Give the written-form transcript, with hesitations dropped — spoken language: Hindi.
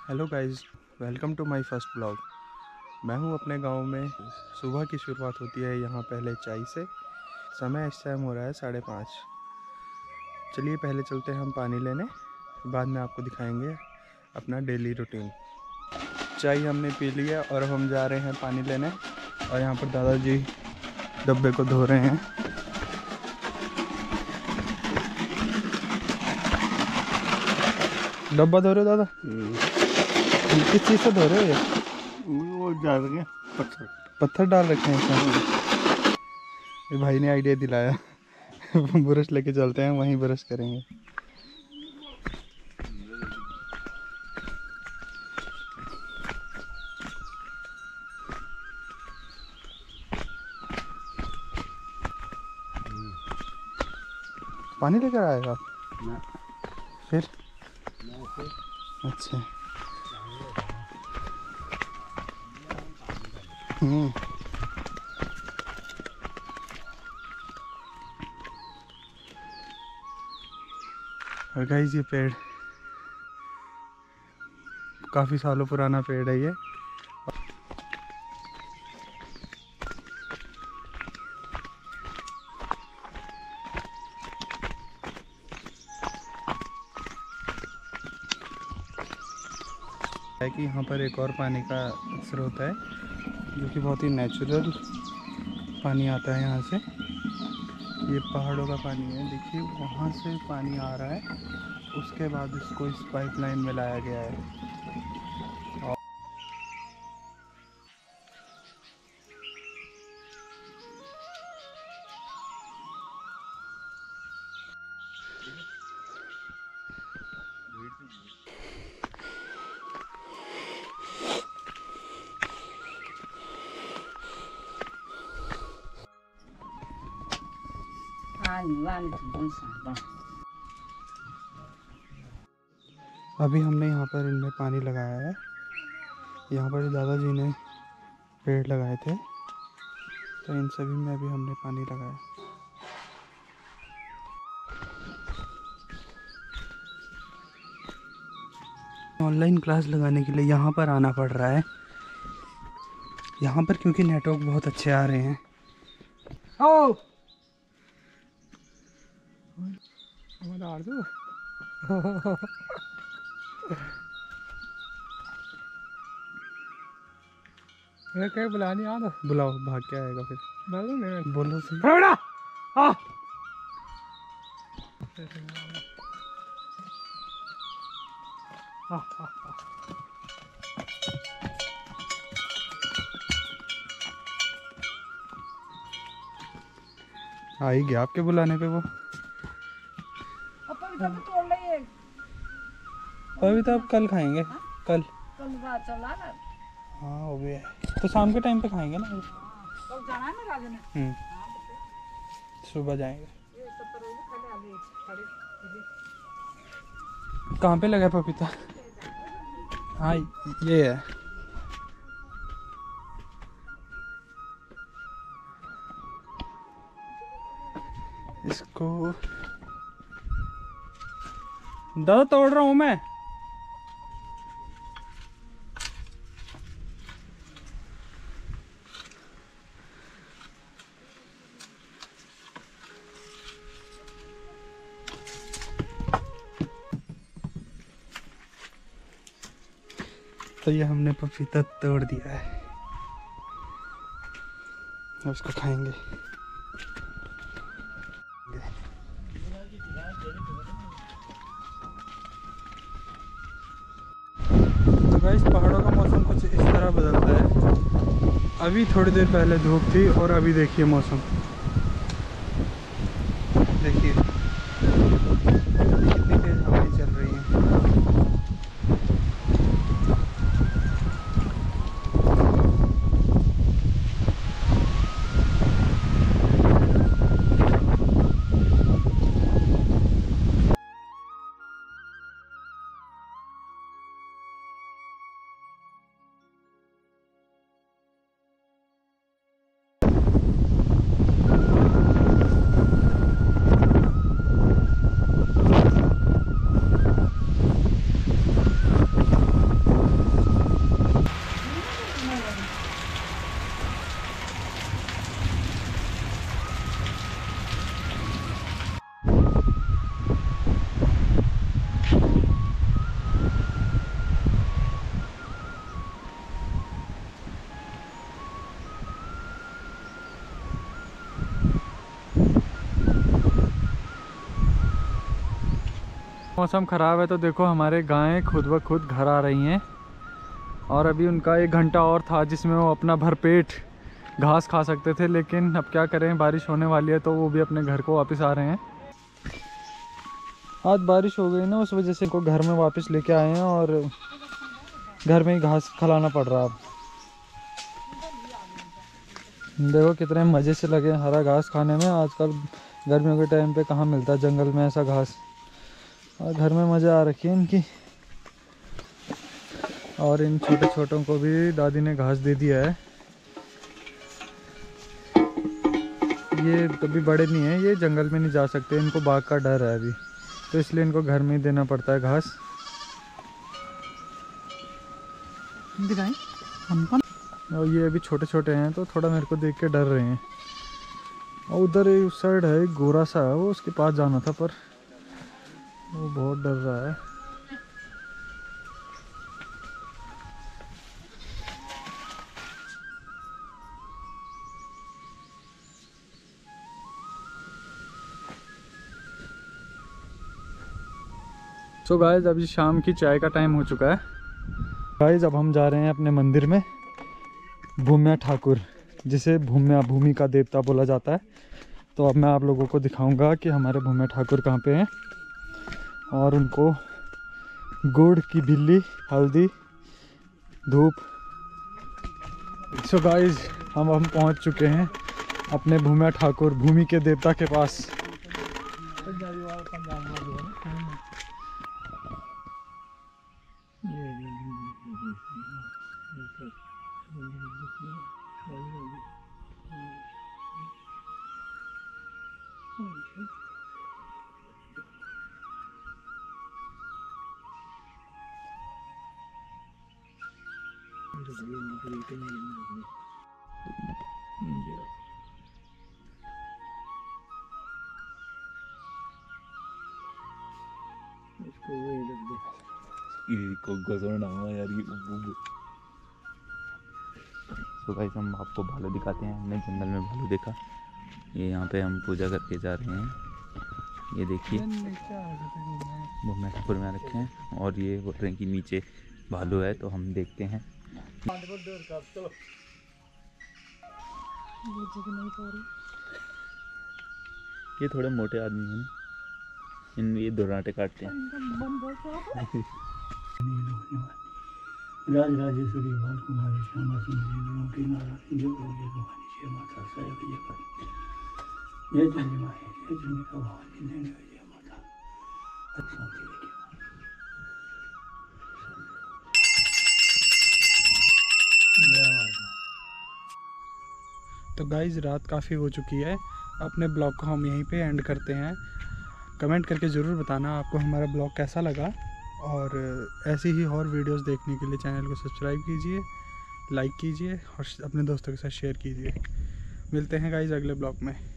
Hello guys, welcome to my first blog. मैं हूं अपने गांव में। सुबह की शुरुआत होती है यहाँ पहले चाय से। समय इस टाइम हो रहा है 5:30। चलिए पहले चलते हैं हम पानी लेने, बाद में आपको दिखाएंगे अपना डेली रूटीन। चाय हमने पी लिया और अब हम जा रहे हैं पानी लेने। और यहाँ पर दादाजी डब्बे को धो रहे हैं। डब्बा धो रहे हो दादा? किस चीज़ से धो रहे हो? वो डाल रखे पत्थर पत्थर डाल रखे हैं इसमें। ये भाई ने आइडिया दिलाया। ब्रश लेके चलते हैं, वहीं ब्रश करेंगे। पानी लेकर आएगा आप? ना। फिर अच्छा। और गाइस ये पेड़ काफ़ी सालों पुराना पेड़ है ये। है कि यहाँ पर एक और पानी का स्रोत है जो कि बहुत ही नेचुरल पानी आता है यहाँ से। ये पहाड़ों का पानी है, देखिए वहाँ से पानी आ रहा है, उसके बाद इसको इस पाइपलाइन में लाया गया है। अभी हमने यहाँ पर इनमें पानी लगाया है। यहाँ पर दादाजी ने पेड़ लगाए थे, तो इन सभी में अभी हमने पानी लगाया। ऑनलाइन क्लास लगाने के लिए यहाँ पर आना पड़ रहा है, यहाँ पर क्योंकि नेटवर्क बहुत अच्छे आ रहे हैं। ओ क्या बुला नहीं आ रहा? बुलाओ, भाग के आएगा फिर। बोलो सही। आ ही गया आपके बुलाने पे वो। अभी तो आप कल खाएंगे। कल हाँ वो भी है, तो शाम के टाइम पे खाएंगे ना। सुबह जाएंगे। कहाँ पे लगा पपीता? हाँ ये है। इसको दादा तोड़ रहा हूँ मैं। तो ये हमने पपीता तोड़ दिया है, अब इसको खाएंगे। तो गाइस पहाड़ों का मौसम कुछ इस तरह बदलता है। अभी थोड़ी देर पहले धूप थी और अभी देखिए मौसम, देखिए कितनी तेज हवाएं चल रही हैं। मौसम ख़राब है तो देखो हमारे गायें खुद ब खुद घर आ रही हैं। और अभी उनका 1 घंटा और था जिसमें वो अपना भरपेट घास खा सकते थे, लेकिन अब क्या करें, बारिश होने वाली है तो वो भी अपने घर को वापस आ रहे हैं। आज बारिश हो गई ना, उस वजह से इनको घर में वापस लेके आए हैं और घर में ही घास खिलाना पड़ रहा है। अब देखो कितने मज़े से लगे हरा घास खाने में। आजकल गर्मियों के टाइम पे कहाँ मिलता है जंगल में ऐसा घास, और घर में मज़ा आ रखी है इनकी। और इन छोटे छोटों को भी दादी ने घास दे दिया है। ये कभी बड़े नहीं है, ये जंगल में नहीं जा सकते, इनको बाघ का डर है अभी, तो इसलिए इनको घर में ही देना पड़ता है घास। और ये अभी छोटे छोटे हैं तो थोड़ा मेरे को देख के डर रहे हैं। और उधर उस साइड है एक गोरा सा है, वो उसके पास जाना था पर वो बहुत डर रहा है। सो गाइस अभी शाम की चाय का टाइम हो चुका है। गाइस अब हम जा रहे हैं अपने मंदिर में। भूम्या ठाकुर, जिसे भूमि का देवता बोला जाता है। तो अब मैं आप लोगों को दिखाऊंगा कि हमारे भूम्या ठाकुर कहाँ पे हैं, और उनको गुड़ की बिल्ली, हल्दी, धूप। सो गाइस हम पहुँच चुके हैं अपने भूम्या ठाकुर, भूमि के देवता के पास। तो गाइस हम आपको भालू दिखाते हैं। हमने जंगल में भालू देखा, ये यहाँ पे हम पूजा करके जा रहे हैं। ये देखिए भूम्या ठाकुर में रखे हैं, और ये बोल रहे हैं कि नीचे भालू है, तो हम देखते हैं। ये थोड़े मोटे आदमी हैं, इन ये दुर्राटे काटते हैं। राजराजेश्वरी बाल कुमारी श्यामा सुंदरी की नारायण जो बोले भवानी जय माता साहेब जय कर जय चंडी माई जय चंडिका भवानी जय जय माता। अच्छा तो गाइज़ रात काफ़ी हो चुकी है, अपने ब्लॉग को हम यहीं पे एंड करते हैं। कमेंट करके ज़रूर बताना आपको हमारा ब्लॉग कैसा लगा, और ऐसी ही और वीडियोस देखने के लिए चैनल को सब्सक्राइब कीजिए, लाइक कीजिए और अपने दोस्तों के साथ शेयर कीजिए। मिलते हैं गाइज़ अगले ब्लॉग में।